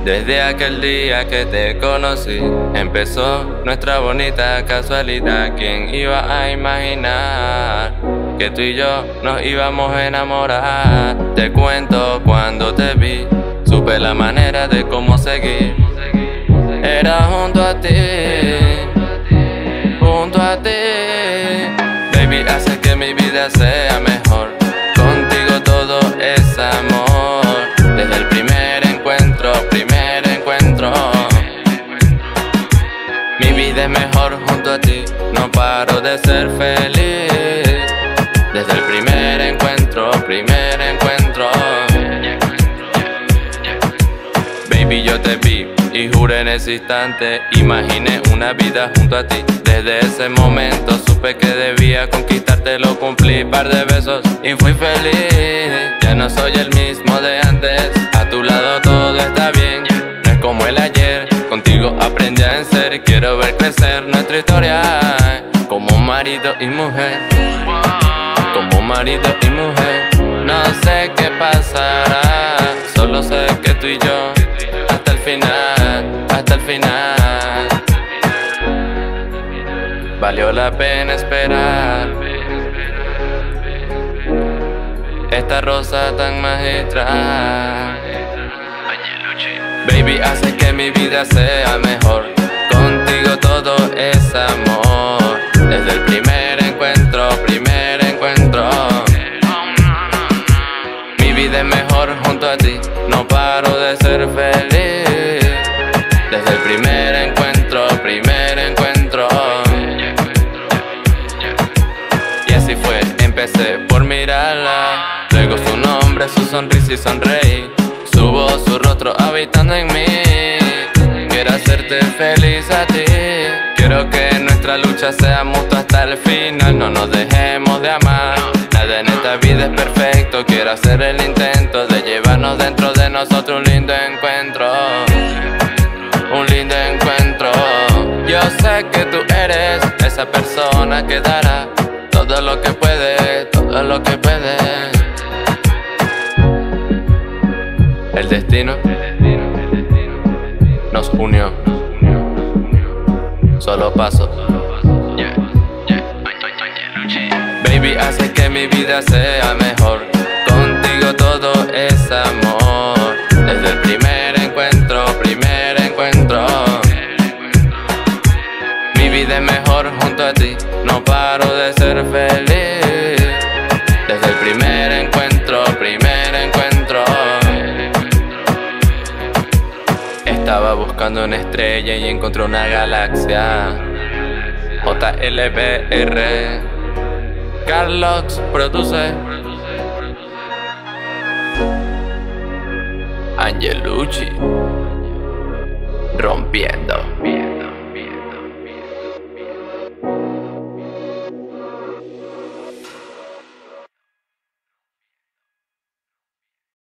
Desde aquel día que te conocí, empezó nuestra bonita casualidad. ¿Quién iba a imaginar que tú y yo nos íbamos a enamorar? Te cuento cuando te vi, supe la manera de cómo seguir. Era junto a ti, junto a ti. Baby, hace que mi vida sea mejor. Contigo todo es amor. Desde el primer encuentro. Mi vida es mejor junto a ti. No paro de ser feliz. Desde el primer encuentro. Baby, yo te vi y juré en ese instante, imaginé una vida junto a ti. Desde ese momento supe que debía conquistarte, lo cumplí, par de besos y fui feliz. Ya no soy el mismo de antes, a tu lado todo está bien. No es como el ayer, contigo aprendí a vencer. Quiero ver crecer nuestra historia como marido y mujer, como marido y mujer. No sé qué pasará, solo sé que tú y yo hasta el final, valió la pena esperar. Esta rosa tan magistral, baby, hace que mi vida sea mejor. Contigo todo es amor. Desde el primer encuentro. Mi vida es mejor junto a ti. No paro de ser feliz. Desde el primer encuentro. Y así fue, empecé por mirarla, luego su nombre, su sonrisa y sonreí. Su voz, su rostro habitando en mí. Quiero hacerte feliz a ti. Quiero que nuestra lucha sea mutua hasta el final. No nos dejemos de amar. Nada en esta vida es perfecto. Quiero hacer el intento de llevarnos dentro de nosotros un lindo encuentro. Un lindo encuentro. Yo sé que tú eres esa persona que dará todo lo que puede, todo lo que puede. El destino nos unió. Solo paso. Baby, hace que mi vida sea mejor. Contigo todo es amor. Desde el primer encuentro. Mi vida es mejor junto a ti. No paro de ser feliz. Desde el primer encuentro. Estaba buscando una estrella y encontré una galaxia. JLBR Carlos produce. Angelucci rompiendo.